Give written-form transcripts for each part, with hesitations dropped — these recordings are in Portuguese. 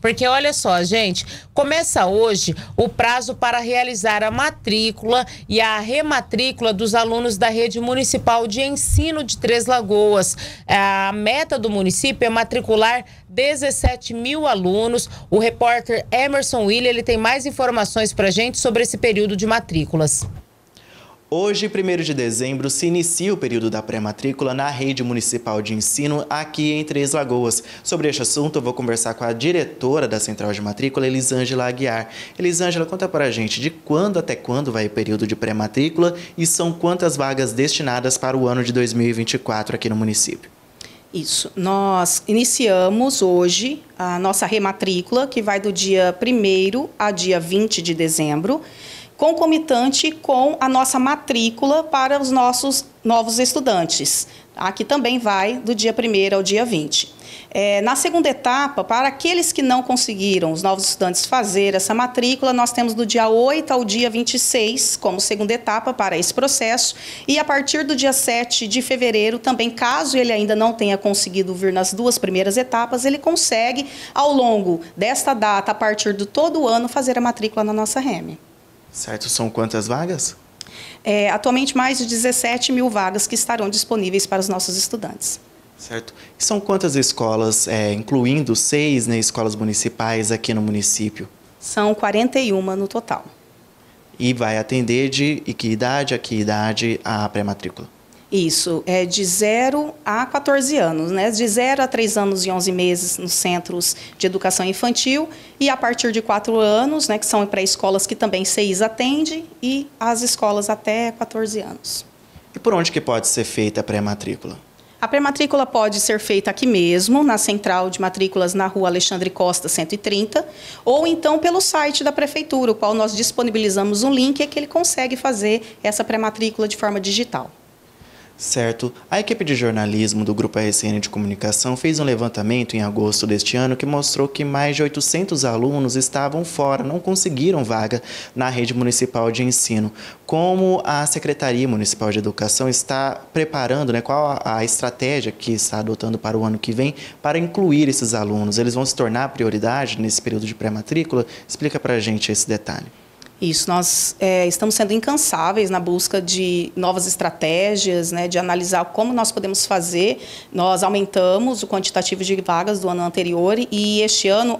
Porque olha só, gente, começa hoje o prazo para realizar a matrícula e a rematrícula dos alunos da Rede Municipal de Ensino de Três Lagoas. A meta do município é matricular 17 mil alunos. O repórter Emerson William, ele tem mais informações para a gente sobre esse período de matrículas. Hoje, 1º de dezembro, se inicia o período da pré-matrícula na Rede Municipal de Ensino aqui em Três Lagoas. Sobre este assunto, eu vou conversar com a diretora da Central de Matrícula, Elisângela Aguiar. Elisângela, conta para a gente de quando até quando vai o período de pré-matrícula e são quantas vagas destinadas para o ano de 2024 aqui no município? Isso, nós iniciamos hoje a nossa rematrícula, que vai do dia 1º a dia 20 de dezembro, concomitante com a nossa matrícula para os nossos novos estudantes. Aqui também vai do dia 1º ao dia 20. Na segunda etapa, para aqueles que não conseguiram, os novos estudantes, fazer essa matrícula, nós temos do dia 8 ao dia 26 como segunda etapa para esse processo. E a partir do dia 7 de fevereiro, também, caso ele ainda não tenha conseguido vir nas duas primeiras etapas, ele consegue, ao longo desta data, a partir de todo o ano, fazer a matrícula na nossa REME. Certo, são quantas vagas? Atualmente, mais de 17 mil vagas que estarão disponíveis para os nossos estudantes. Certo. E são quantas escolas, incluindo 6, né, escolas municipais aqui no município? São 41 no total. E vai atender de que idade a que idade a pré-matrícula? Isso, é de 0 a 14 anos, né? De 0 a 3 anos e 11 meses nos centros de educação infantil e a partir de 4 anos, né, que são pré-escolas que também CEIS atende e as escolas até 14 anos. E por onde que pode ser feita a pré-matrícula? A pré-matrícula pode ser feita aqui mesmo, na Central de Matrículas, na Rua Alexandre Costa, 130, ou então pelo site da Prefeitura, o qual nós disponibilizamos um link que ele consegue fazer essa pré-matrícula de forma digital. Certo. A equipe de jornalismo do Grupo RCN de Comunicação fez um levantamento em agosto deste ano que mostrou que mais de 800 alunos estavam fora, não conseguiram vaga na rede municipal de ensino. Como a Secretaria Municipal de Educação está preparando, né, qual a estratégia que está adotando para o ano que vem para incluir esses alunos? Eles vão se tornar prioridade nesse período de pré-matrícula? Explica para a gente esse detalhe. Isso, nós estamos sendo incansáveis na busca de novas estratégias, né, de analisar como nós podemos fazer. Nós aumentamos o quantitativo de vagas do ano anterior e este ano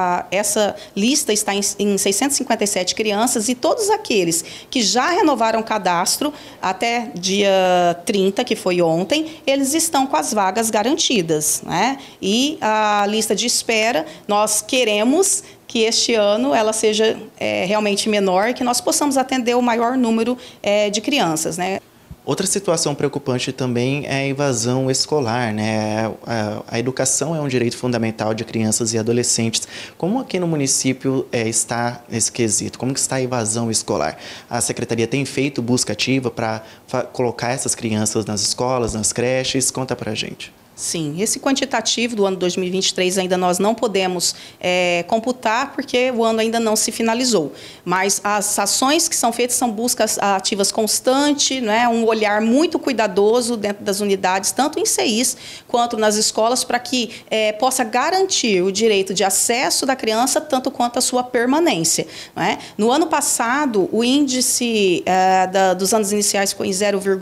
essa lista está em 657 crianças e todos aqueles que já renovaram o cadastro até dia 30, que foi ontem, eles estão com as vagas garantidas, né? E a lista de espera, nós queremos que este ano ela seja realmente menor, que nós possamos atender o maior número de crianças, né? Outra situação preocupante também é a evasão escolar, né? A educação é um direito fundamental de crianças e adolescentes. Como aqui no município está esse quesito? Como que está a evasão escolar? A Secretaria tem feito busca ativa para colocar essas crianças nas escolas, nas creches? Conta pra gente. Sim, esse quantitativo do ano 2023 ainda nós não podemos computar porque o ano ainda não se finalizou. Mas as ações que são feitas são buscas ativas constantes, né, um olhar muito cuidadoso dentro das unidades, tanto em CEIS quanto nas escolas, para que possa garantir o direito de acesso da criança, tanto quanto a sua permanência, né? No ano passado, o índice dos anos iniciais foi em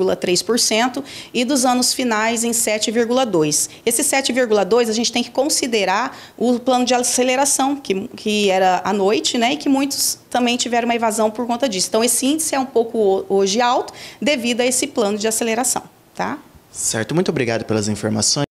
0,3% e dos anos finais em 7,2%. Esse 7,2 a gente tem que considerar o plano de aceleração, que era à noite, né, e que muitos também tiveram uma evasão por conta disso. Então, esse índice é um pouco hoje alto devido a esse plano de aceleração, tá? Certo, muito obrigado pelas informações.